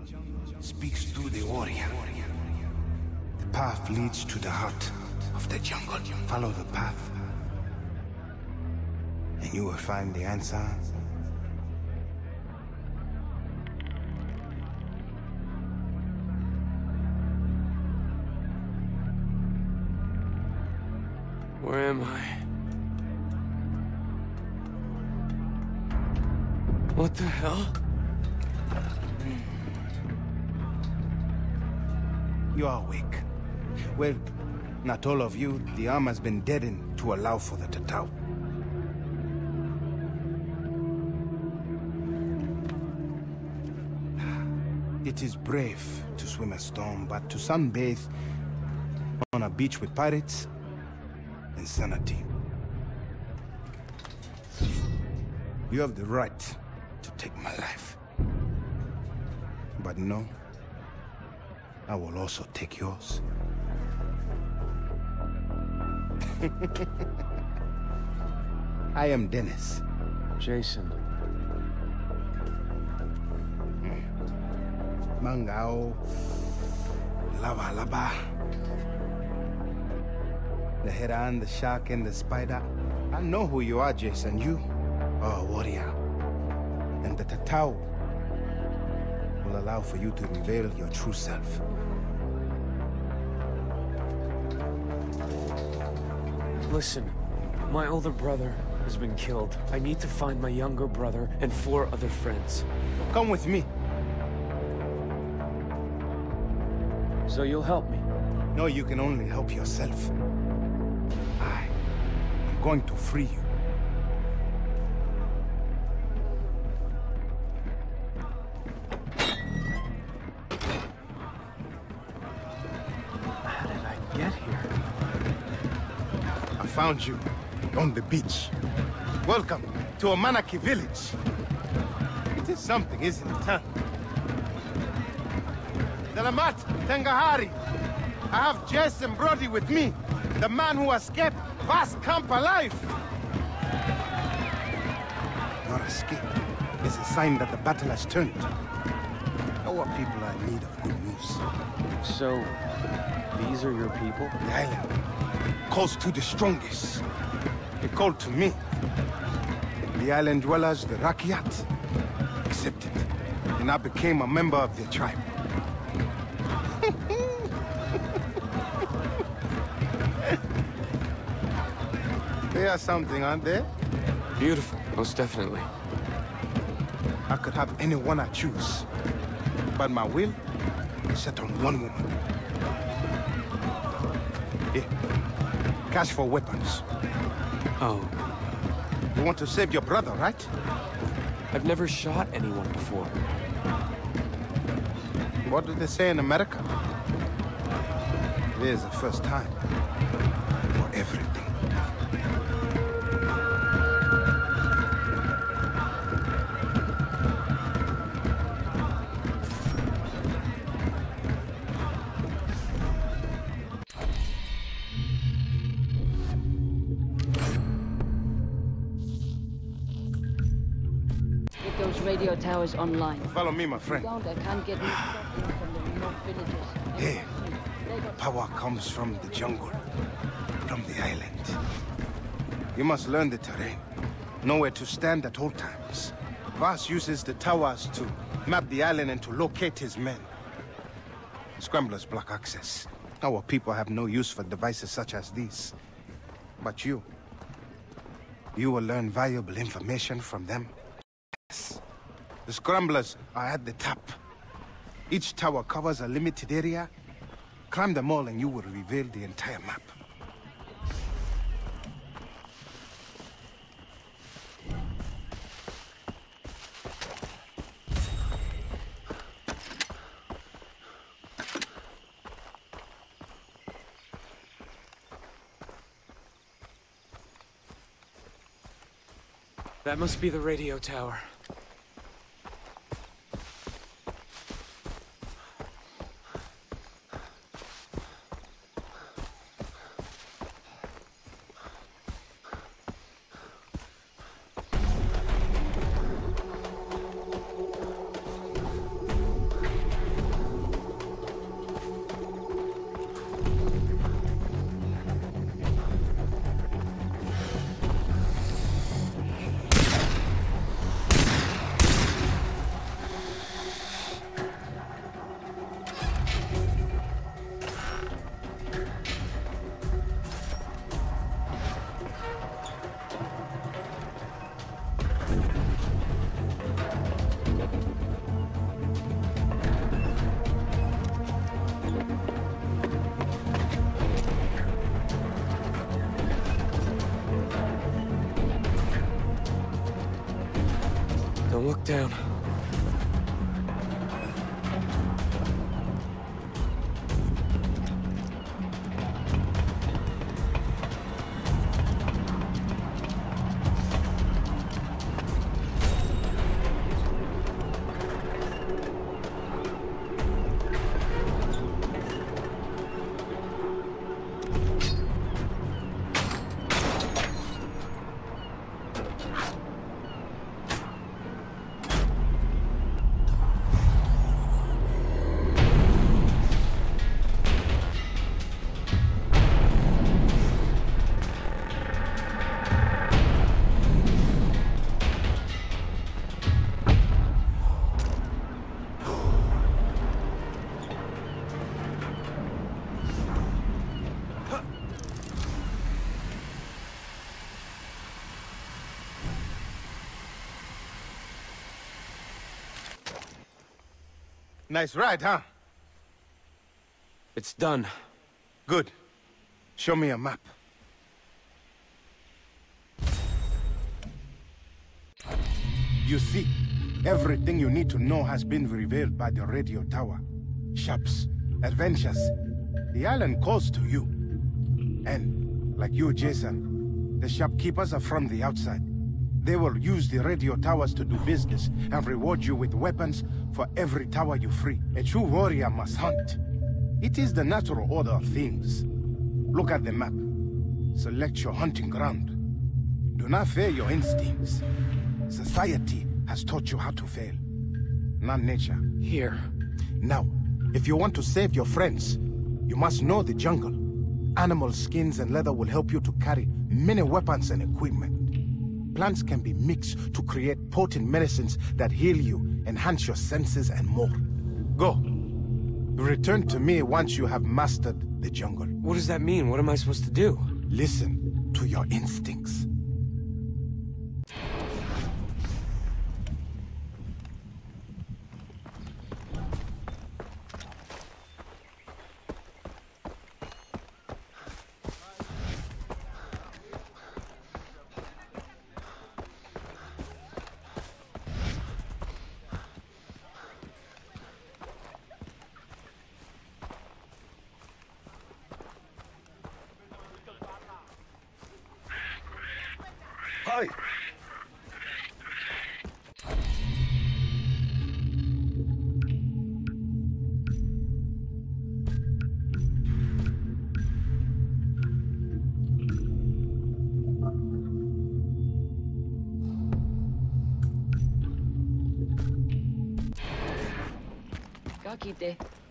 speaks through the warrior. The path leads to the heart of the jungle. Follow the path, and you will find the answer. Where am I? What the hell? You are awake. Well, not all of you. The arm has been deadened to allow for the Tatau. It is brave to swim a storm, but to sunbathe on a beach with pirates, insanity. You have the right to take my life. But no, I will also take yours. I am Dennis. Jason. Mangao. Lava lava. The heron, the shark, and the spider. I know who you are, Jason. You are a warrior. And the Tatau will allow for you to reveal your true self. Listen, my older brother has been killed. I need to find my younger brother and 4 other friends. Come with me. So you'll help me? No, you can only help yourself. I'm going to free you. How did I get here? I found you on the beach. Welcome to Amanaki village. It is something, isn't it, huh? Dalamat, Tengahari. I have Jess and Brody with me. The man who escaped Vast Camp alive. Your escape is a sign that the battle has turned. Our people are in need of good news. So, these are your people? The island calls to the strongest. It called to me. The island dwellers, the Rakyat, accepted. And I became a member of their tribe. They are something, aren't they? Beautiful, most definitely. I could have anyone I choose. But my will is set on one woman. Here. Cash for weapons. Oh. You want to save your brother, right? I've never shot anyone before. What do they say in America? It is the first time for everything. Get those radio towers online. Follow me, my friend. Don't, I can't get from the remote villages. Here, power comes from the jungle, from the island. You must learn the terrain, know where to stand at all times. Vass uses the towers to map the island and to locate his men. Scramblers block access. Our people have no use for devices such as these. But you will learn valuable information from them. Yes. The scramblers are at the top. Each tower covers a limited area. Climb them all and you will reveal the entire map. That must be the radio tower. look down. Nice ride, huh? It's done. Good. Show me a map. You see, everything you need to know has been revealed by the radio tower. Shops, adventures. The island calls to you. And, like you, Jason, the shopkeepers are from the outside. They will use the radio towers to do business and reward you with weapons for every tower you free. A true warrior must hunt. It is the natural order of things. Look at the map. Select your hunting ground. Do not fear your instincts. Society has taught you how to fail, not nature. Here. Now, if you want to save your friends, you must know the jungle. Animal skins and leather will help you to carry many weapons and equipment. Plants can be mixed to create potent medicines that heal you, enhance your senses, and more. Go. Return to me once you have mastered the jungle. What does that mean? What am I supposed to do? Listen to your instincts. Hi. Kakite.